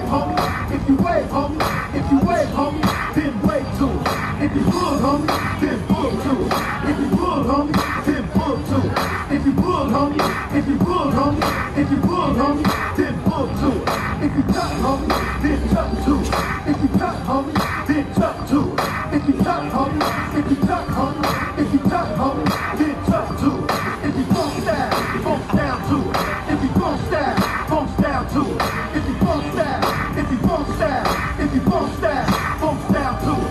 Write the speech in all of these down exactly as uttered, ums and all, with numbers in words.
homie, if you wave, homie, if you wave, homie, then wave too. If you pull, homie, then pull too. If you pull, homie, then pull too. If you pull, homie, if you pull, homie, if you pull, homie, then pull too. If you tuck, homie, then tuck too. If you tuck, homie, then tuck too. If you tuck, homie, if you tuck, homie, if you tuck, homie, then tuck too. If you bump that, bump down too. If you bump that, bump down too. If you bump that, if you bump that, if you bump that, bump down too.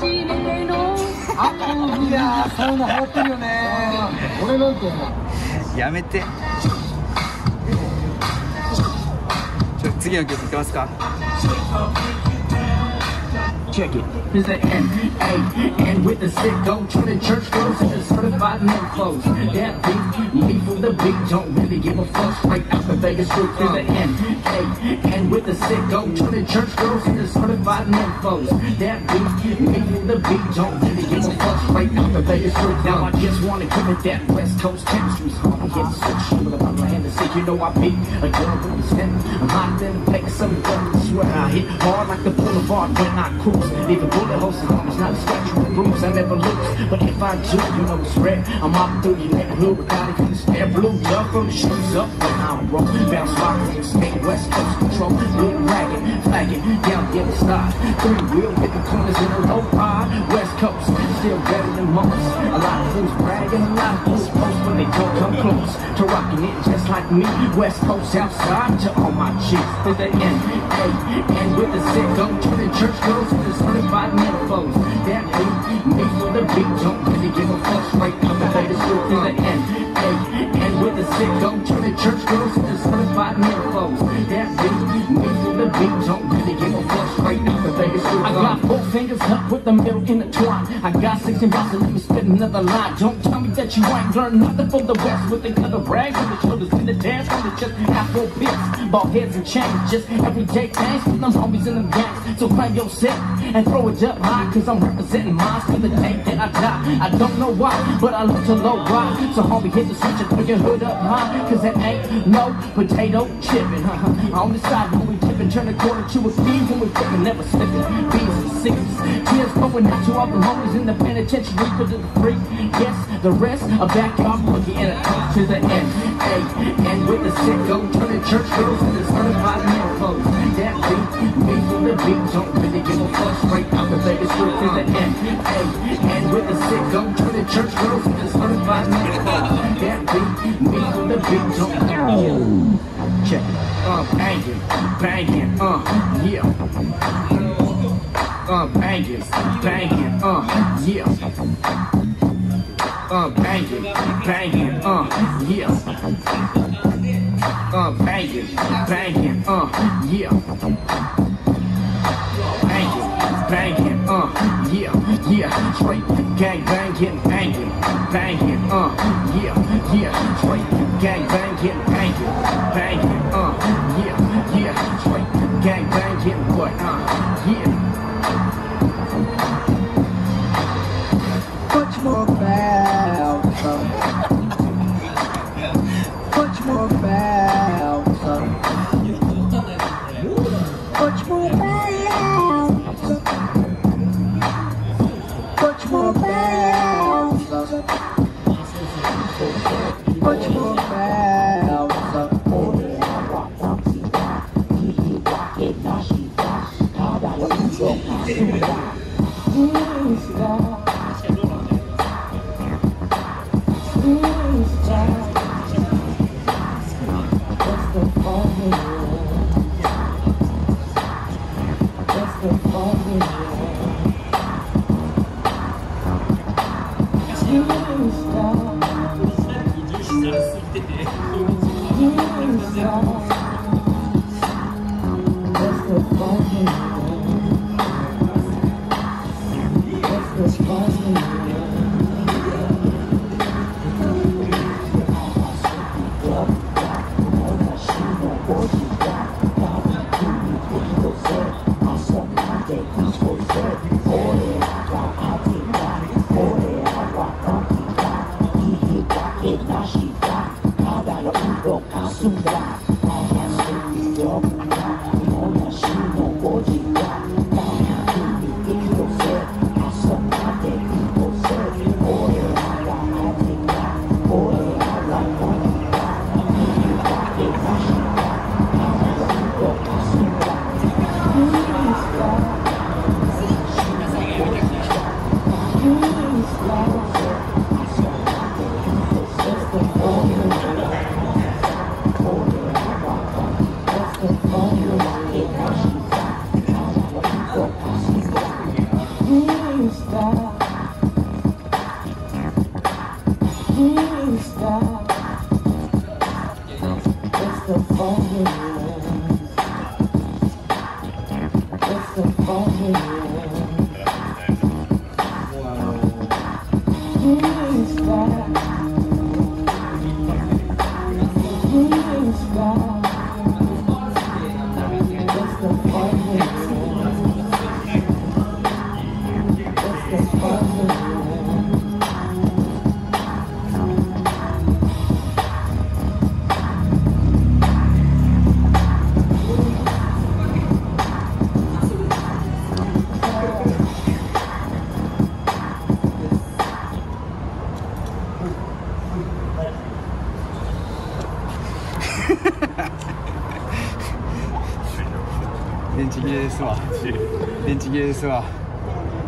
いやー、サウナ流行ってるよね。俺なんてやめて。ちょ次の曲いきますか。 Check it. There's an N A N with the sick go turning church girls into certified men clothes. That beat, me from the beat, don't really give a fuck. Straight out the Vegas strip. There's an N A N with the sick go turning church girls into certified men clothes. That beat, me from the beat, don't really give a fuck. Straight out the Vegas strip. Now I just wanna give it that West Coast chemistry's hard. I hit the switch with a bottle of Hennessy. You know I beat a girl from the center. I'm hot in the place, some gun. Swear I hit hard like the boulevard when I cruise. Leave a bullet holes in arms, not a scratch or a bruise. I never lose, but if I do, you know it's rare. I'm up through your neighborhood without even a stare. Blue jump from the shoes up when I roll. Bounce rock from the state, West Coast control. Blue ragging, flagging, down the other side. Three wheel, hit the corners in a low ride. West Coast, still better than most. A lot of fools bragging, a lot of fools post when they don't come close to rocking it just like me. West Coast outside to all my chicks. There's the N A N with the sick go turning church girls into certified men clothes. That beat, me for the beat, don't really give a fuck. Straight out the Vegas strip. There's the N A N with the sick go turning church girls into certified men clothes. That beat, me for the beat, don't really give a fuck. Straight out the Vegas strip. I got four fingers up with the middle intertwined. I got sixteen bars, so let me spit another line. Don't tell me that you ain't learned nothing from the West. With the color rags on the shoulders and the dance on the chest. Afro bits, bald heads and chains. Just everyday things with them homies in them gangs. So claim your set and throw it up high, cause I'm representing mine till the day that I die. I don't know why, but I look to low ride. So homie, hit the switch and throw your hood up high, cause that ain't no potato chipping. On the side when we tipping, turn a quarter to a speed when we flipping, never slipping. B's and C's, tears going out to all the homies in the penitentiary for the free. Yes, the rest are backyard boogie in a talk to the N A N with the sick go turning church girls into certified men clothes. That beat, me for the beat, don't really give a fuck. Straight out the Vegas strip. To the N A N with the sick go turning church girls into certified men clothes. That beat, me for the beat, don't check it. Uh, banging, banging, uh, yeah. Uh, banging, banging, uh, yeah. Uh, banging, banging, uh, yeah. Uh, banging, banging, uh, yeah. Banging, banging, uh, yeah, yeah. Straight gang banging, banging, banging, uh, yeah, yeah. Straight gang banging, banging, banging, uh, yeah, yeah. Straight gang banging, what, uh, yeah. Much more bounce, much more bounce, much more bounce, much more bounce, much more bounce. 電池切れですわ。電池切れですわ。